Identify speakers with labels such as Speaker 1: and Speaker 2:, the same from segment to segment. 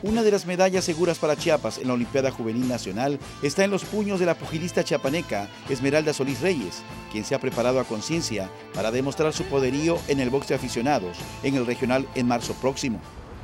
Speaker 1: Una de las medallas seguras para Chiapas en la Olimpiada Juvenil Nacional está en los puños de la pugilista chiapaneca Esmeralda Solís Reyes, quien se ha preparado a conciencia para demostrar su poderío en el box de aficionados en el regional en marzo próximo.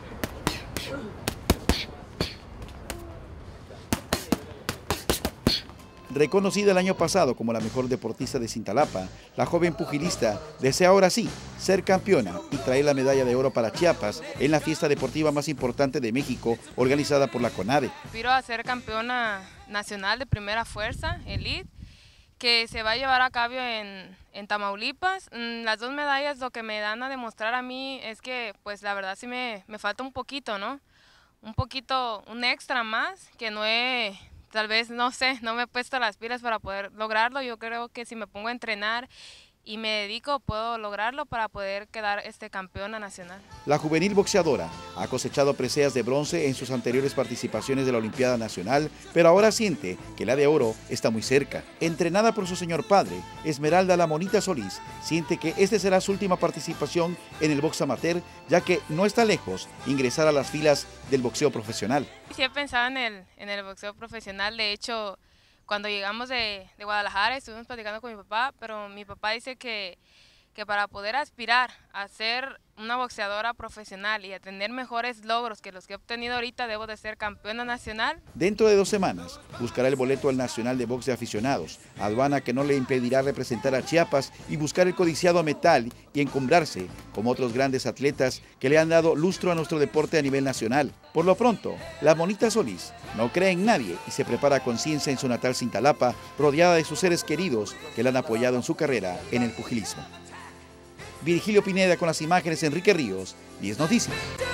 Speaker 1: Reconocida el año pasado como la mejor deportista de Cintalapa, la joven pugilista desea ahora sí ser campeona y traer la medalla de oro para Chiapas en la fiesta deportiva más importante de México, organizada por la CONADE.
Speaker 2: Aspiro a ser campeona nacional de primera fuerza, elite, que se va a llevar a cabo en Tamaulipas. Las dos medallas lo que me dan a demostrar a mí es que pues la verdad sí me falta un poquito, ¿no? Un extra más que no he... Tal vez, no sé, no me he puesto las pilas para poder lograrlo. Yo creo que si me pongo a entrenar y me dedico, puedo lograrlo para poder quedar campeona nacional.
Speaker 1: La juvenil boxeadora ha cosechado preseas de bronce en sus anteriores participaciones de la Olimpiada Nacional, pero ahora siente que la de oro está muy cerca. Entrenada por su señor padre, Esmeralda La Monita Solís siente que esta será su última participación en el box amateur, ya que no está lejos ingresar a las filas del boxeo profesional.
Speaker 2: Sí he pensado en el boxeo profesional. De hecho, cuando llegamos de Guadalajara estuvimos platicando con mi papá, pero mi papá dice que para poder aspirar a ser una boxeadora profesional y a tener mejores logros que los que he obtenido ahorita, debo de ser campeona nacional.
Speaker 1: Dentro de 2 semanas buscará el boleto al Nacional de Box de Aficionados, aduana que no le impedirá representar a Chiapas y buscar el codiciado metal y encumbrarse como otros grandes atletas que le han dado lustro a nuestro deporte a nivel nacional. Por lo pronto, la Monita Solís no cree en nadie y se prepara a conciencia en su natal Cintalapa, rodeada de sus seres queridos que la han apoyado en su carrera en el pugilismo. Virgilio Pineda con las imágenes, Enrique Ríos, 10 Noticias.